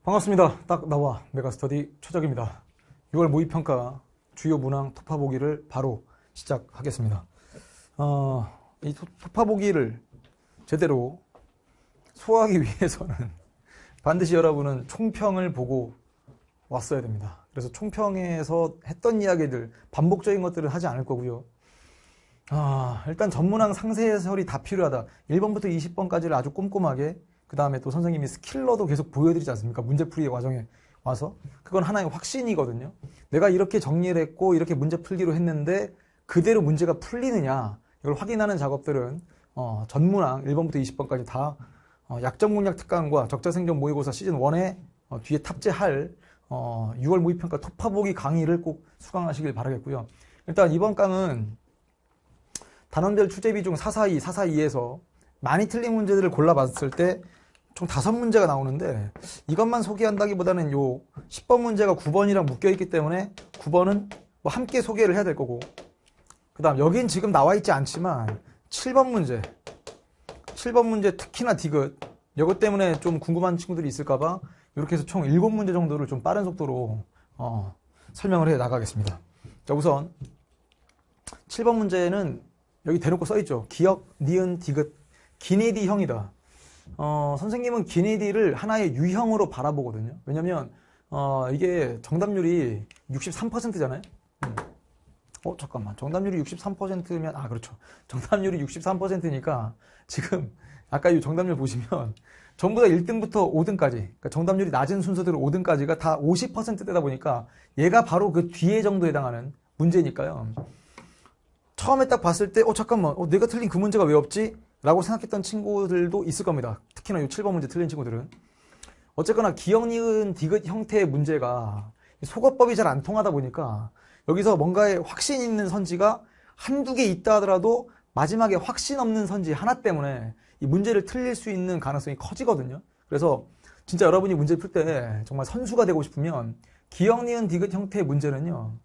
반갑습니다. 딱 나와 메가스터디 최적입니다. 6월 모의평가 주요 문항 토파보기를 바로 시작하겠습니다. 이 토파보기를 제대로 소화하기 위해서는 반드시 여러분은 총평을 보고 왔어야 됩니다. 그래서 총평에서 했던 이야기들, 반복적인 것들은 하지 않을 거고요. 일단 전문항 상세 해설이 다 필요하다. 1번부터 20번까지를 아주 꼼꼼하게, 그 다음에 또 선생님이 스킬러도 계속 보여드리지 않습니까? 문제풀이 과정에 와서. 그건 하나의 확신이거든요. 내가 이렇게 정리를 했고 이렇게 문제 풀기로 했는데 그대로 문제가 풀리느냐, 이걸 확인하는 작업들은 전문항 1번부터 20번까지 다 약정공략 특강과 적자생존 모의고사 시즌1에 뒤에 탑재할 6월 모의평가 토파보기 강의를 꼭 수강하시길 바라겠고요. 일단 이번 강은 단원별 출제 비중 442, 442에서 많이 틀린 문제들을 골라봤을 때 총 5문제가 나오는데, 이것만 소개한다기보다는 요 10번 문제가 9번이랑 묶여있기 때문에 9번은 뭐 함께 소개를 해야 될 거고, 그 다음 여긴 지금 나와 있지 않지만 7번 문제 특히나 디귿, 이것 때문에 좀 궁금한 친구들이 있을까봐 이렇게 해서 총 7문제 정도를 좀 빠른 속도로 설명을 해 나가겠습니다. 자, 우선 7번 문제는 여기 대놓고 써있죠. 기역, 니은, 디귿, 기니디형이다. 선생님은 기니디를 하나의 유형으로 바라보거든요. 왜냐면 이게 정답률이 63%잖아요. 잠깐만. 정답률이 63%면, 그렇죠. 정답률이 63%니까 지금 아까 이 정답률 보시면 전부 다 1등부터 5등까지, 그러니까 정답률이 낮은 순서대로 5등까지가 다 50%대다 보니까 얘가 바로 그 뒤에 정도에 해당하는 문제니까요. 처음에 딱 봤을 때 잠깐만, 내가 틀린 그 문제가 왜 없지? 라고 생각했던 친구들도 있을 겁니다. 특히나 이 7번 문제 틀린 친구들은. 어쨌거나 기역, 니은, 디귿 형태의 문제가 속어법이 잘 안 통하다 보니까 여기서 뭔가의 확신 있는 선지가 한두 개 있다 하더라도 마지막에 확신 없는 선지 하나 때문에 이 문제를 틀릴 수 있는 가능성이 커지거든요. 그래서 진짜 여러분이 문제 풀 때 정말 선수가 되고 싶으면 기역, 니은, 디귿 형태의 문제는요,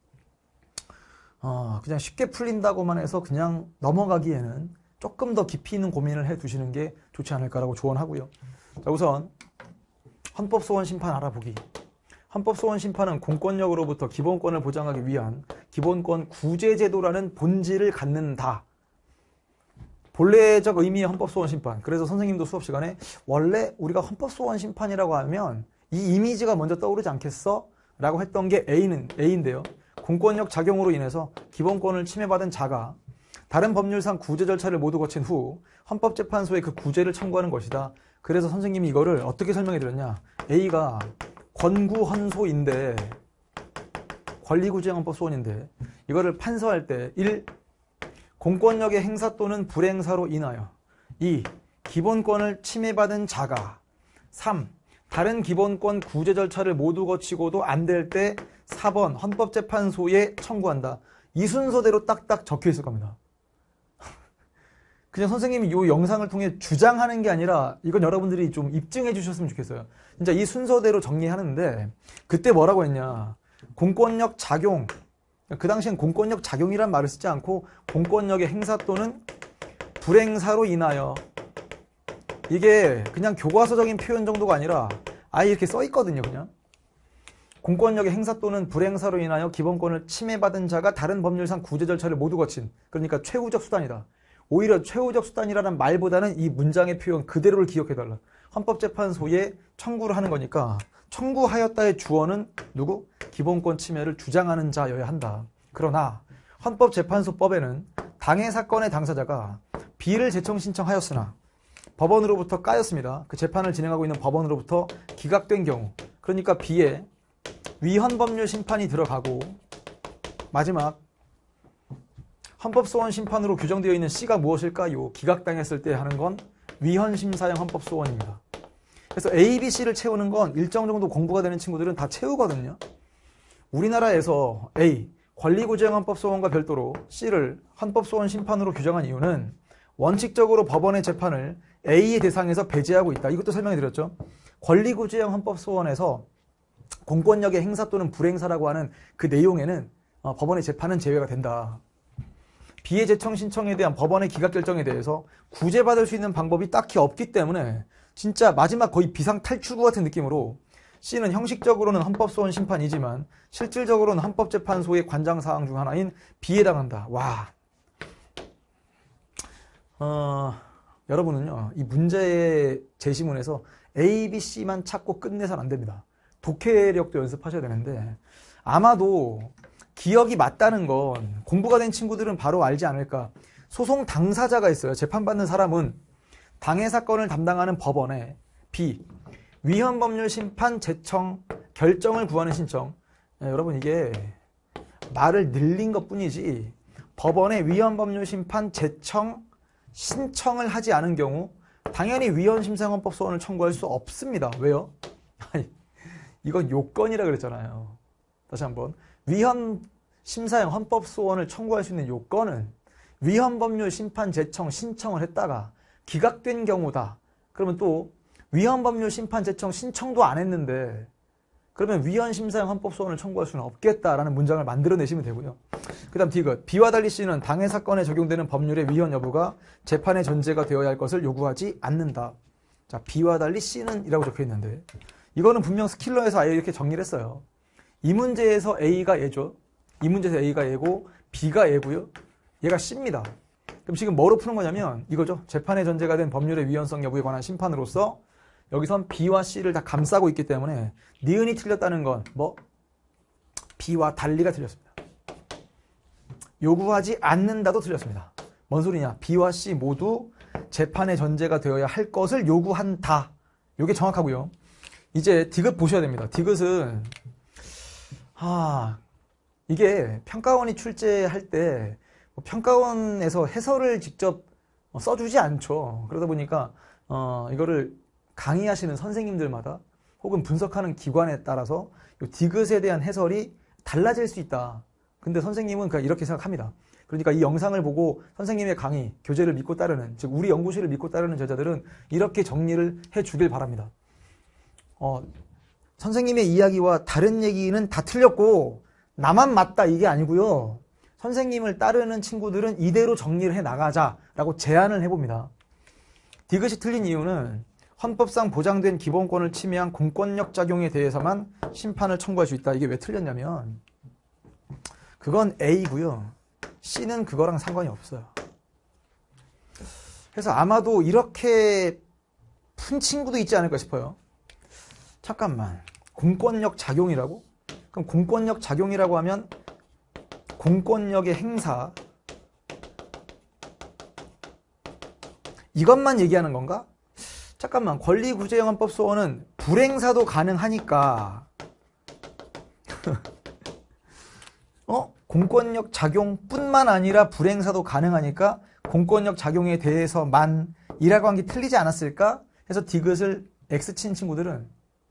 그냥 쉽게 풀린다고만 해서 그냥 넘어가기에는 조금 더 깊이 있는 고민을 해 두시는 게 좋지 않을까라고 조언하고요. 자, 우선 헌법소원 심판 알아보기. 헌법소원 심판은 공권력으로부터 기본권을 보장하기 위한 기본권 구제제도라는 본질을 갖는다. 본래적 의미의 헌법소원 심판. 그래서 선생님도 수업 시간에 원래 우리가 헌법소원 심판이라고 하면 이 이미지가 먼저 떠오르지 않겠어? 라고 했던 게 A인데요. 공권력 작용으로 인해서 기본권을 침해받은 자가 다른 법률상 구제 절차를 모두 거친 후 헌법재판소에 그 구제를 청구하는 것이다. 그래서 선생님이 이거를 어떻게 설명해 드렸냐. A가 권구헌소인데, 권리구제헌법소원인데, 이거를 판서할 때 1. 공권력의 행사 또는 불행사로 인하여 2. 기본권을 침해받은 자가 3. 다른 기본권 구제 절차를 모두 거치고도 안 될 때 4번 헌법재판소에 청구한다. 이 순서대로 딱딱 적혀 있을 겁니다. 그냥 선생님이 이 영상을 통해 주장하는 게 아니라 이건 여러분들이 좀 입증해 주셨으면 좋겠어요. 진짜 이 순서대로 정리하는데, 그때 뭐라고 했냐. 공권력 작용, 그 당시엔 공권력 작용이란 말을 쓰지 않고 공권력의 행사 또는 불행사로 인하여, 이게 그냥 교과서적인 표현 정도가 아니라 아예 이렇게 써 있거든요. 그냥 공권력의 행사 또는 불행사로 인하여 기본권을 침해받은 자가 다른 법률상 구제 절차를 모두 거친, 그러니까 최후적 수단이다. 오히려 최후적 수단이라는 말보다는 이 문장의 표현 그대로를 기억해달라. 헌법재판소에 청구를 하는 거니까 청구하였다의 주어는 누구? 기본권 침해를 주장하는 자여야 한다. 그러나 헌법재판소법에는 당해 사건의 당사자가 비를 재청 신청하였으나 법원으로부터 까였습니다. 그 재판을 진행하고 있는 법원으로부터 기각된 경우, 그러니까 B에 위헌법률 심판이 들어가고 마지막 헌법소원 심판으로 규정되어 있는 C가 무엇일까요? 기각당했을 때 하는 건 위헌심사형 헌법소원입니다. 그래서 A, B, C를 채우는 건 일정 정도 공부가 되는 친구들은 다 채우거든요. 우리나라에서 A, 권리구제형 헌법소원과 별도로 C를 헌법소원 심판으로 규정한 이유는 원칙적으로 법원의 재판을 A의 대상에서 배제하고 있다. 이것도 설명해 드렸죠. 권리구제형 헌법소원에서 공권력의 행사 또는 불행사라고 하는 그 내용에는 법원의 재판은 제외가 된다. B의 재청 신청에 대한 법원의 기각 결정에 대해서 구제받을 수 있는 방법이 딱히 없기 때문에 진짜 마지막 거의 비상 탈출구 같은 느낌으로 C는 형식적으로는 헌법소원 심판이지만 실질적으로는 헌법재판소의 관장사항 중 하나인 B에 해당한다. 와. 여러분은요, 이 문제의 제시문에서 A, B, C만 찾고 끝내서는 안 됩니다. 독해력도 연습하셔야 되는데, 아마도 기억이 맞다는 건 공부가 된 친구들은 바로 알지 않을까. 소송 당사자가 있어요. 재판받는 사람은 당해 사건을 담당하는 법원에 B, 위헌법률 심판 제청 결정을 구하는 신청. 여러분, 이게 말을 늘린 것 뿐이지 법원에 위헌법률 심판 제청 신청을 하지 않은 경우 당연히 위헌심사헌법소원을 청구할 수 없습니다. 왜요? 아니, 이건 요건이라 그랬잖아요. 다시 한번, 위헌심사형 헌법소원을 청구할 수 있는 요건은 위헌법률 심판 제청 신청을 했다가 기각된 경우다. 그러면 또 위헌법률 심판 제청 신청도 안 했는데 그러면 위헌심사형 헌법소원을 청구할 수는 없겠다라는 문장을 만들어내시면 되고요. 그 다음 디귿. B와 달리 C는 당해 사건에 적용되는 법률의 위헌 여부가 재판의 전제가 되어야 할 것을 요구하지 않는다. 자, B와 달리 C는 이라고 적혀 있는데 이거는 분명 스킬러에서 아예 이렇게 정리를 했어요. 이 문제에서 A가 A죠. 이 문제에서 A가 A고 B가 A고요. 얘가 C입니다. 그럼 지금 뭐로 푸는 거냐면 이거죠. 재판의 전제가 된 법률의 위헌성 여부에 관한 심판으로서 여기선 B와 C를 다 감싸고 있기 때문에 니은이 틀렸다는 건 뭐? B와 달리가 틀렸습니다. 요구하지 않는다도 틀렸습니다. 뭔 소리냐? B와 C 모두 재판의 전제가 되어야 할 것을 요구한다. 이게 정확하고요. 이제 디귿 보셔야 됩니다. 디귿은 이게 평가원이 출제할 때 평가원에서 해설을 직접 써주지 않죠. 그러다 보니까 이거를 강의하시는 선생님들마다 혹은 분석하는 기관에 따라서 이 디귿에 대한 해설이 달라질 수 있다. 근데 선생님은 그냥 이렇게 생각합니다. 그러니까 이 영상을 보고 선생님의 강의, 교재를 믿고 따르는, 즉 우리 연구실을 믿고 따르는 제자들은 이렇게 정리를 해주길 바랍니다. 선생님의 이야기와 다른 얘기는 다 틀렸고 나만 맞다 이게 아니고요. 선생님을 따르는 친구들은 이대로 정리를 해나가자라고 제안을 해봅니다. 디귿이 틀린 이유는 헌법상 보장된 기본권을 침해한 공권력 작용에 대해서만 심판을 청구할 수 있다. 이게 왜 틀렸냐면 그건 A고요. C는 그거랑 상관이 없어요. 그래서 아마도 이렇게 푼 친구도 있지 않을까 싶어요. 잠깐만, 공권력 작용이라고? 그럼 공권력 작용이라고 하면 공권력의 행사 이것만 얘기하는 건가? 잠깐만, 권리구제헌법소원은 불행사도 가능하니까 공권력 작용뿐만 아니라 불행사도 가능하니까 공권력 작용에 대해서만이라고 한 게 틀리지 않았을까? 해서 디귿을 X 친 친구들은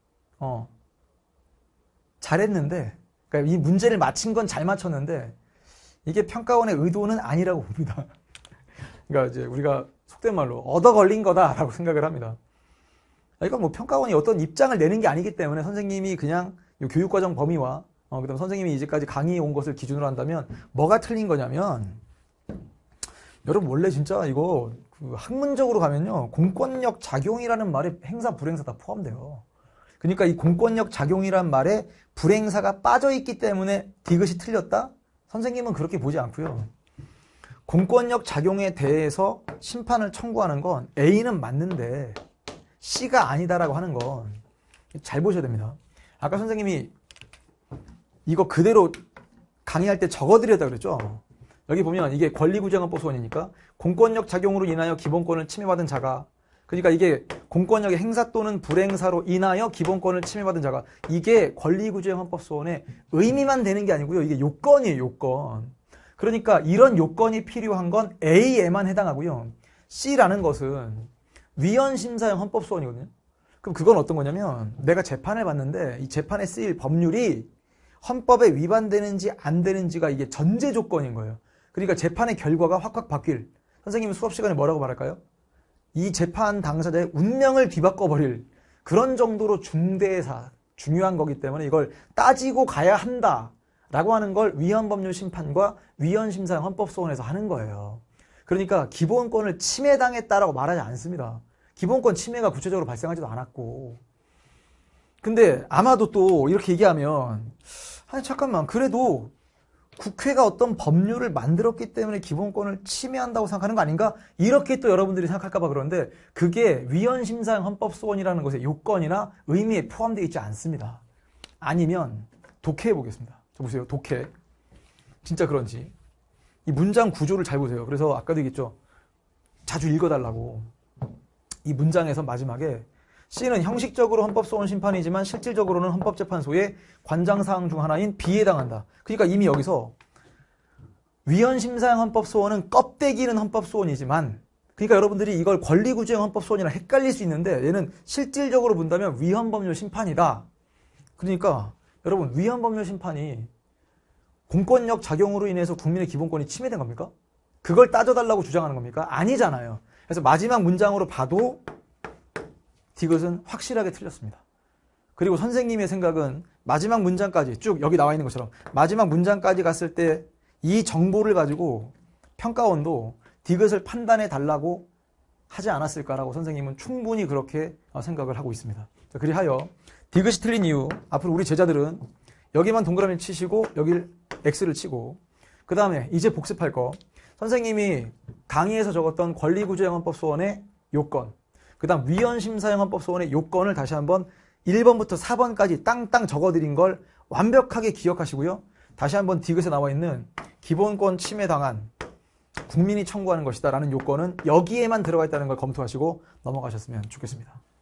잘했는데, 그러니까 이 문제를 맞힌 건 잘 맞췄는데 이게 평가원의 의도는 아니라고 봅니다. 그러니까 이제 우리가 속된 말로 얻어 걸린 거다라고 생각을 합니다. 이건 뭐 평가원이 어떤 입장을 내는 게 아니기 때문에 선생님이 그냥 이 교육과정 범위와 그다음 선생님이 이제까지 강의해 온 것을 기준으로 한다면 뭐가 틀린 거냐면, 여러분 원래 진짜 이거 학문적으로 가면요 공권력 작용이라는 말에 행사 불행사 다 포함돼요. 그러니까 이 공권력 작용이란 말에 불행사가 빠져있기 때문에 디귿이 틀렸다? 선생님은 그렇게 보지 않고요. 공권력 작용에 대해서 심판을 청구하는 건 A는 맞는데 C가 아니다라고 하는 건 잘 보셔야 됩니다. 아까 선생님이 이거 그대로 강의할 때 적어드렸다 그랬죠? 여기 보면 이게 권리구제헌법소원이니까 공권력 작용으로 인하여 기본권을 침해받은 자가, 그러니까 이게 공권력의 행사 또는 불행사로 인하여 기본권을 침해받은 자가, 이게 권리구제헌법소원의 의미만 되는 게 아니고요. 이게 요건이에요, 요건. 그러니까 이런 요건이 필요한 건 A에만 해당하고요. C라는 것은 위헌심사형 헌법소원이거든요. 그럼 그건 어떤 거냐면 내가 재판을 받는데 이 재판에 쓰일 법률이 헌법에 위반되는지 안 되는지가 이게 전제 조건인 거예요. 그러니까 재판의 결과가 확확 바뀔, 선생님은 수업 시간에 뭐라고 말할까요? 이 재판 당사자의 운명을 뒤바꿔버릴 그런 정도로 중요한 거기 때문에 이걸 따지고 가야 한다라고 하는 걸 위헌법률 심판과 위헌심사형 헌법소원에서 하는 거예요. 그러니까 기본권을 침해당했다라고 말하지 않습니다. 기본권 침해가 구체적으로 발생하지도 않았고, 근데 아마도 또 이렇게 얘기하면 아니 잠깐만 그래도 국회가 어떤 법률을 만들었기 때문에 기본권을 침해한다고 생각하는 거 아닌가? 이렇게 또 여러분들이 생각할까 봐 그러는데 그게 위헌심사형 헌법소원이라는 것의 요건이나 의미에 포함되어 있지 않습니다. 아니면 독해해 보겠습니다. 저 보세요. 독해. 진짜 그런지. 이 문장 구조를 잘 보세요. 그래서 아까도 얘기했죠. 자주 읽어달라고. 이 문장에서 마지막에 C는 형식적으로 헌법소원 심판이지만 실질적으로는 헌법재판소의 관장사항 중 하나인 B에 해당한다. 그러니까 이미 여기서 위헌심사형 헌법소원은 껍데기는 헌법소원이지만 그러니까 여러분들이 이걸 권리구제형 헌법소원이랑 헷갈릴 수 있는데 얘는 실질적으로 본다면 위헌법률 심판이다. 그러니까 여러분 위헌법률 심판이 공권력 작용으로 인해서 국민의 기본권이 침해된 겁니까? 그걸 따져달라고 주장하는 겁니까? 아니잖아요. 그래서 마지막 문장으로 봐도 디귿은 확실하게 틀렸습니다. 그리고 선생님의 생각은 마지막 문장까지 쭉 여기 나와 있는 것처럼 마지막 문장까지 갔을 때 이 정보를 가지고 평가원도 디귿을 판단해 달라고 하지 않았을까라고 선생님은 충분히 그렇게 생각을 하고 있습니다. 그리하여 디귿이 틀린 이유 앞으로 우리 제자들은 여기만 동그라미 치시고 여길 X를 치고 그 다음에 이제 복습할 거 선생님이 강의에서 적었던 권리구제형 헌법소원의 요건 그 다음 위헌심사형 헌법소원의 요건을 다시 한번 1번부터 4번까지 땅땅 적어드린 걸 완벽하게 기억하시고요. 다시 한번 디귿에 나와 있는 기본권 침해당한 국민이 청구하는 것이다 라는 요건은 여기에만 들어가 있다는 걸 검토하시고 넘어가셨으면 좋겠습니다.